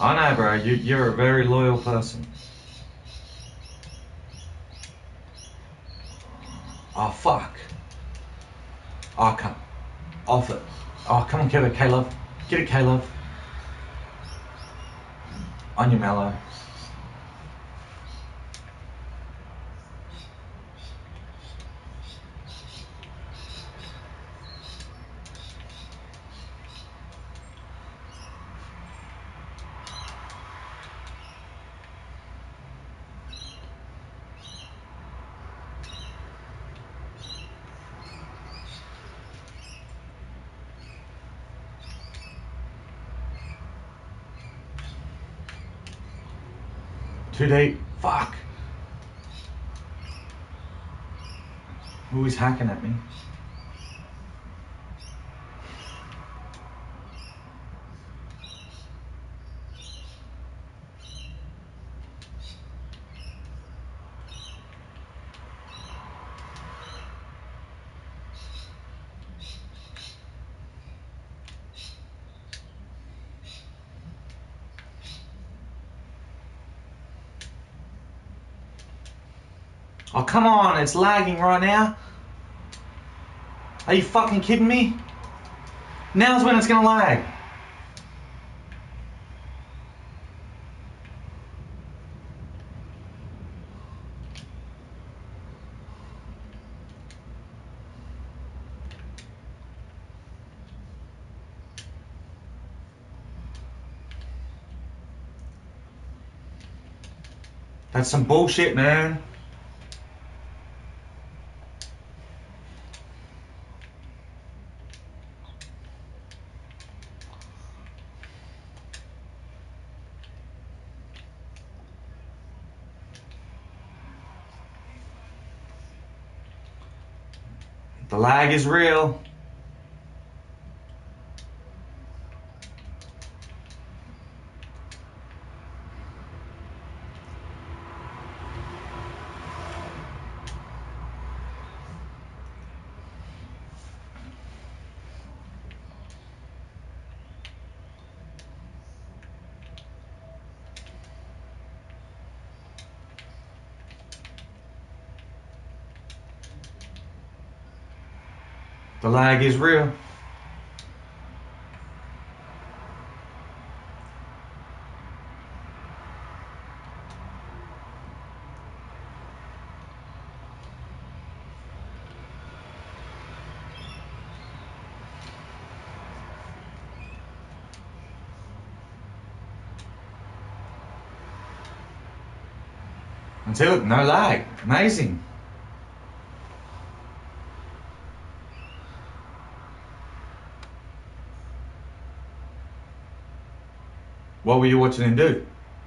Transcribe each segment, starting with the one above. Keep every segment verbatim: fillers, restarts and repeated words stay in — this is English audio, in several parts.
I know, bro. You, you're a very loyal person. Oh, fuck. Oh, come. Off it. Oh, come on, get it, K-Love. Get it, K-Love. On your mellow. Too deep. Fuck. Who is hacking at me? Oh, come on. It's lagging right now. Are you fucking kidding me? Now's when it's gonna lag. That's some bullshit, man. The lag is real. The lag is real. Until no lag. Amazing. What were you watching him do?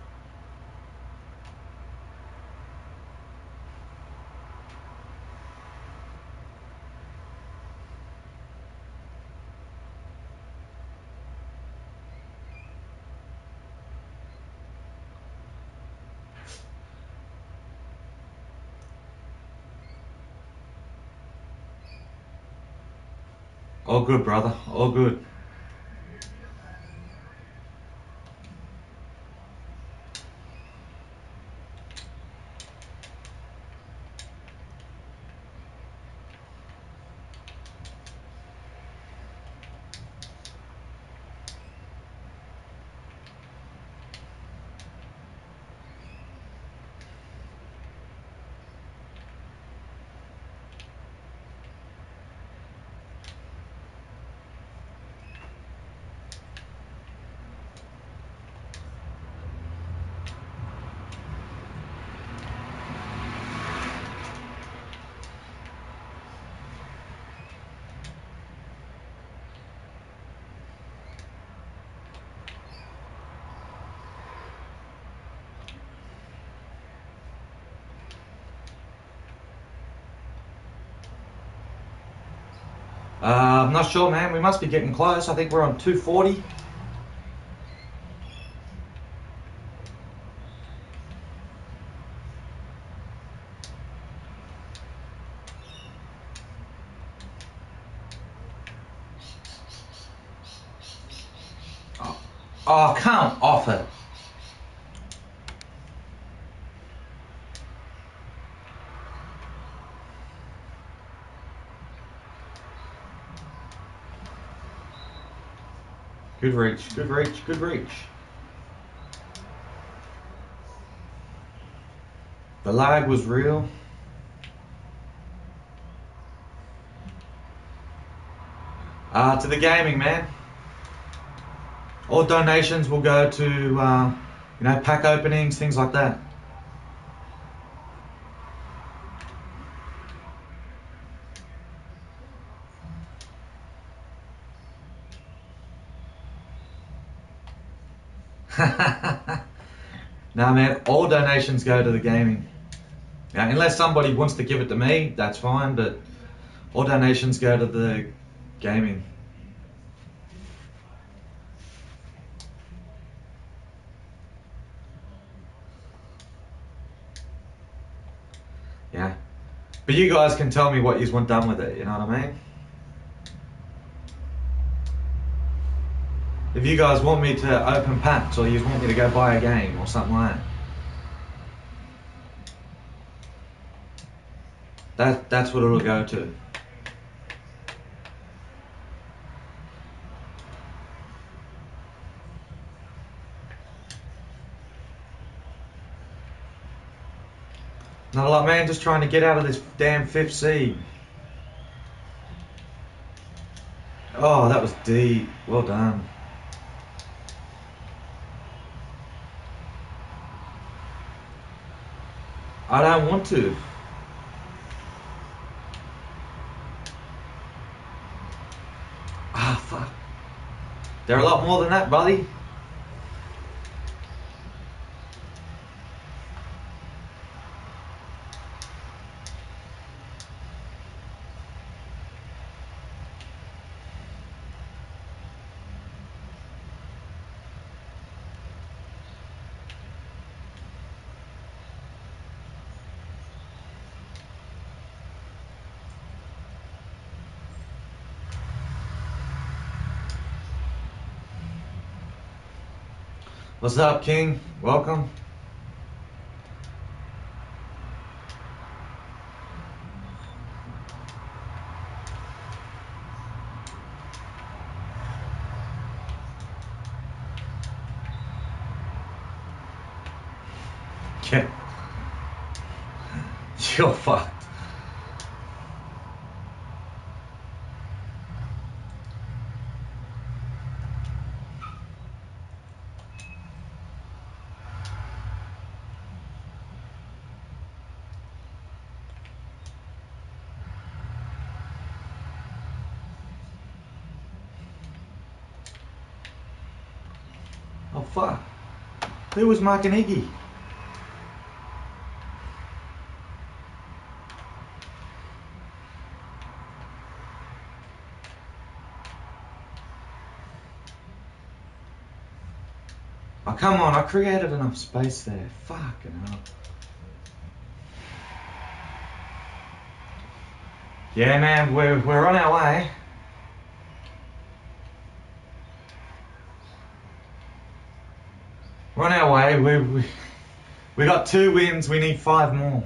All good, brother. All good. Uh, I'm not sure, man. We must be getting close. I think we're on two forty. Oh, oh, come off it. Good reach, good reach, good reach. The lag was real. Uh, to the gaming, man. All donations will go to, uh, you know, pack openings, things like that. Nah, man, all donations go to the gaming. Now, unless somebody wants to give it to me, that's fine, but all donations go to the gaming. Yeah. But you guys can tell me what you want done with it, you know what I mean? If you guys want me to open packs or you want me to go buy a game or something like that. That, that's what it'll go to. Not a lot, man, just trying to get out of this damn fifth seed. Oh, that was deep. Well done. I don't want to. Ah, fuck. They're a lot more than that, buddy. What's up, King? Welcome. Yeah. You're fucked. Oh, fuck. Who was marking Iggy? Oh, come on, I created enough space there. Fucking hell. Yeah, man, we're, we're on our way. We're on our way. We, we, we got two wins. We need five more.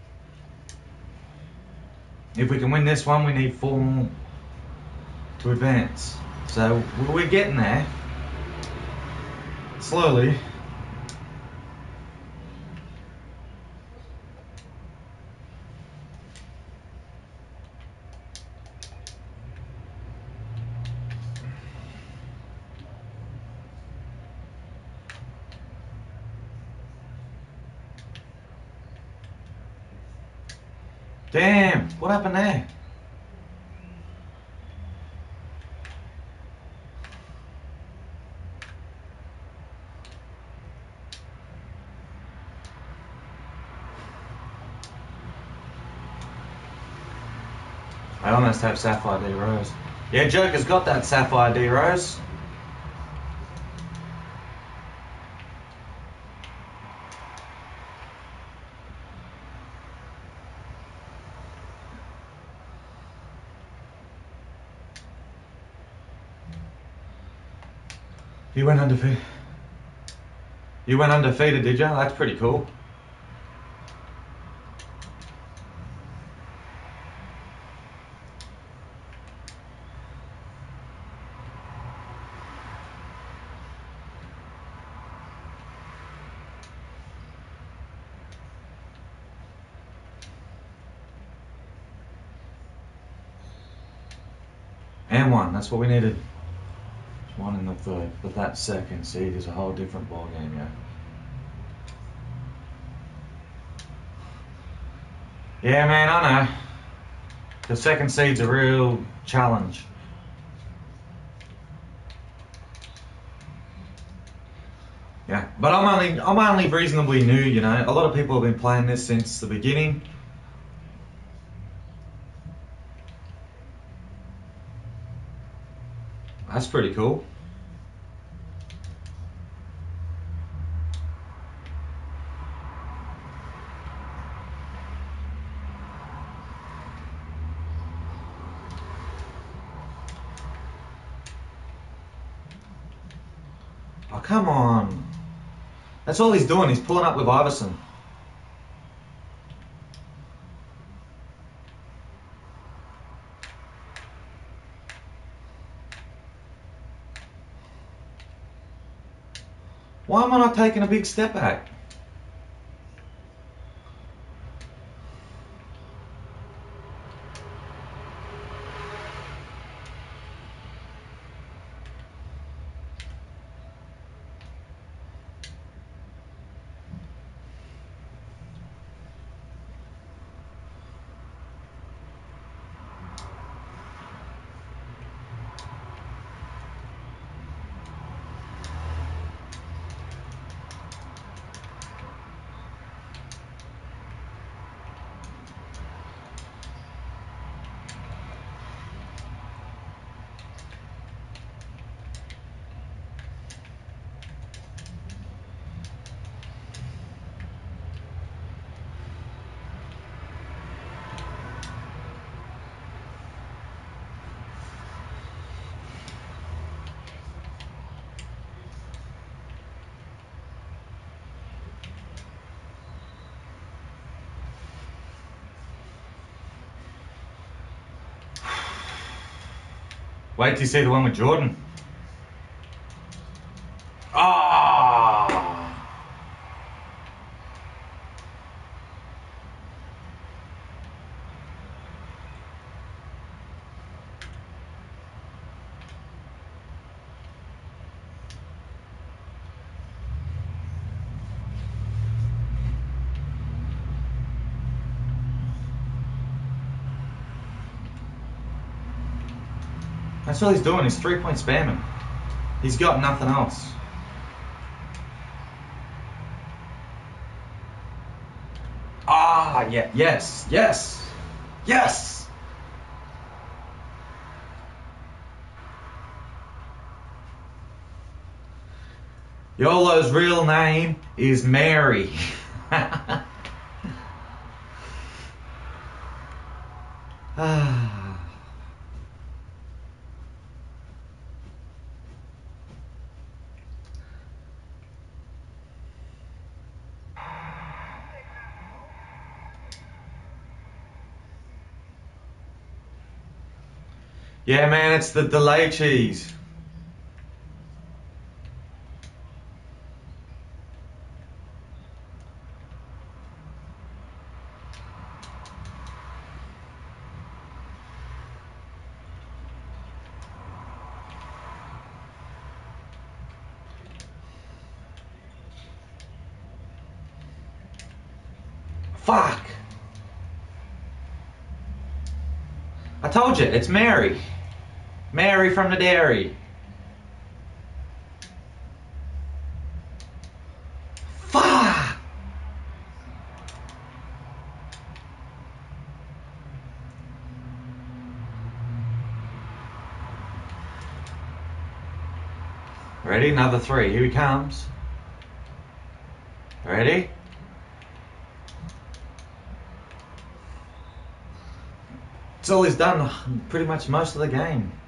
If we can win this one, we need four more to advance. So we're getting there. Slowly. Damn, what happened there? I almost have Sapphire D Rose. Yeah, Joker's got that Sapphire D Rose. You went undefeated. You went undefeated, did you? That's pretty cool. And one. That's what we needed. One in the third. But that second seed is a whole different ball game, yeah. Yeah, man, I know. The second seed's a real challenge. Yeah, but I'm only I'm only reasonably new, you know. A lot of people have been playing this since the beginning. That's pretty cool. Oh, come on. That's all he's doing. He's pulling up with Iverson. Why am I not taking a big step back? Wait till you see the one with Jordan. Ah! That's all he's doing. He's three-point spamming. He's got nothing else. Ah, yeah, yes, yes, yes. YOLO's real name is Mary. Ah. Yeah, man, it's the delay cheese. Fuck. I told you, it's Mary. Mary from the dairy. Fuck. Ready? Another three. Here he comes. Ready? It's all he's done pretty much most of the game.